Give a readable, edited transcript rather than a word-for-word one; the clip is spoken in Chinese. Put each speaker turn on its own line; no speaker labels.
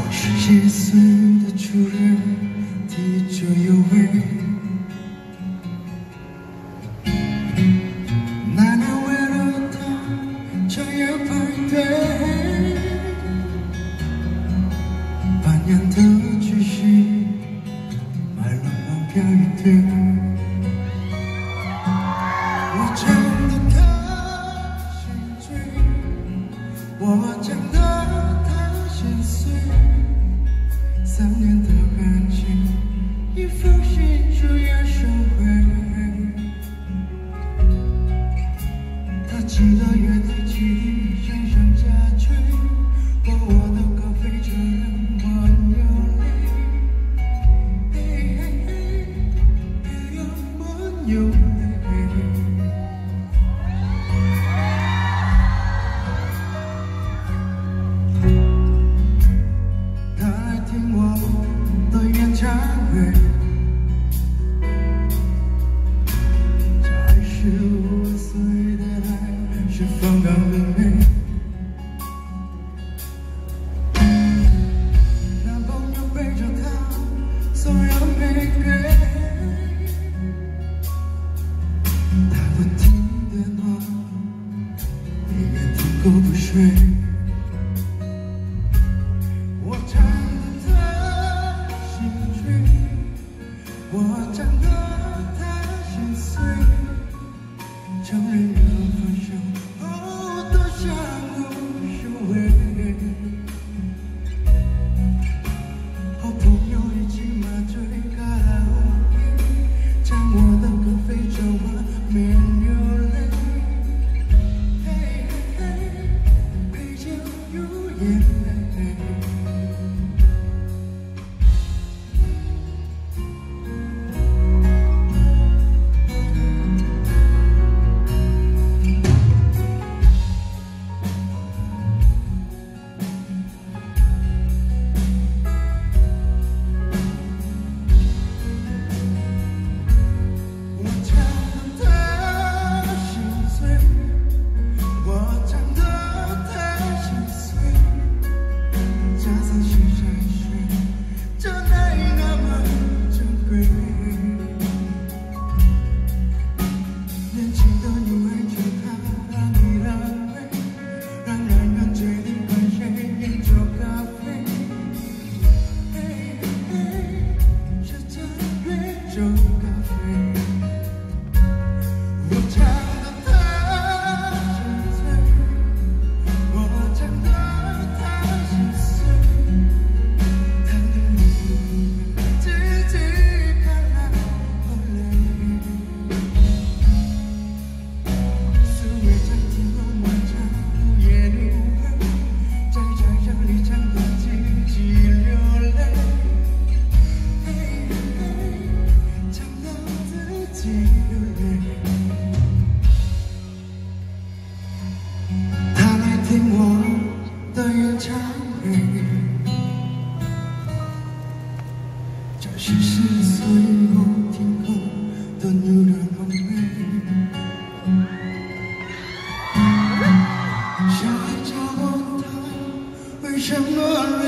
17岁的初恋，提着有味。那年为了他彻夜排队，半年的积蓄买了门票一对。我唱得他心醉，我唱得他心碎。3年的感情，一封信就要收回。他记得月台汽笛声声加催，播我的歌飞着让我流泪。嘿嘿嘿，让我流泪。他来听我的演唱会，才15岁的爱是风光明媚。男朋友背着她送上玫瑰，他不听电话，你也听够不睡。我唱得他心醉，我唱得他心碎。承认要分手，哦，多想无所谓。和朋友一起麻醉卡拉 OK， 唱我的歌飞着外面流泪。嘿嘿嘿，陪酒有眼泪。他来听我的演唱会，这是14岁后听后的女人红梅。小孩叫我他为什么